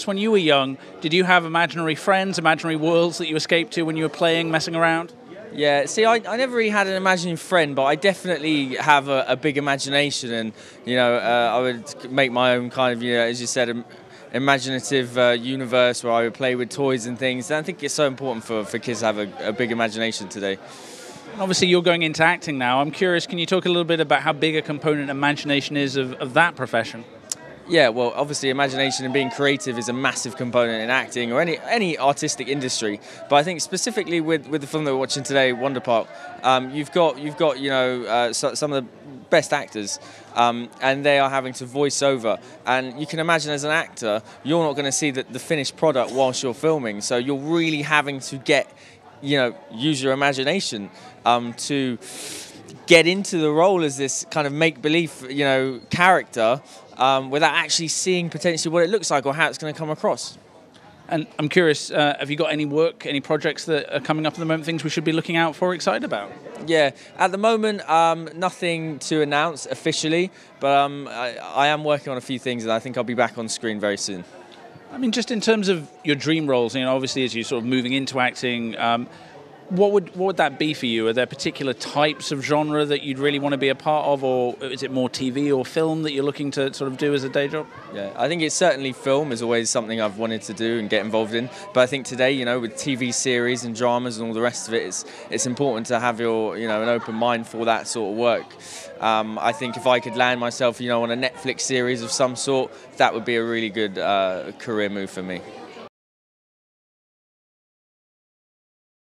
when you were young, did you have imaginary friends, imaginary worlds that you escaped to when you were playing, messing around? Yeah, see, I never really had an imaginary friend, but I definitely have a big imagination, and I would make my own kind of, as you said, imaginative universe where I would play with toys and things. And I think it's so important for kids to have a big imagination today. Obviously, you're going into acting now. I'm curious, can you talk a little bit about how big a component imagination is of that profession? Yeah, well, obviously, imagination and being creative is a massive component in acting or any artistic industry. But I think specifically with the film that we're watching today, Wonder Park, you've got some of the best actors, and they are having to voice over. And you can imagine, as an actor, you're not going to see the finished product whilst you're filming. So you're really having to use your imagination to get into the role as this kind of make-believe, character, without actually seeing potentially what it looks like or how it's going to come across. And I'm curious, have you got any work, any projects that are coming up at the moment, things we should be looking out for, excited about? Yeah, at the moment, nothing to announce officially, but I am working on a few things, and I think I'll be back on screen very soon. I mean, just in terms of your dream roles, obviously as you're sort of moving into acting, what would that be for you? Are there particular types of genre that you'd really want to be a part of, or is it more TV or film that you're looking to sort of do as a day job? Yeah, I think it's certainly film is always something I've wanted to do and get involved in. But I think today, with TV series and dramas and all the rest of it, it's important to have an open mind for that sort of work. I think if I could land myself, on a Netflix series of some sort, that would be a really good career move for me.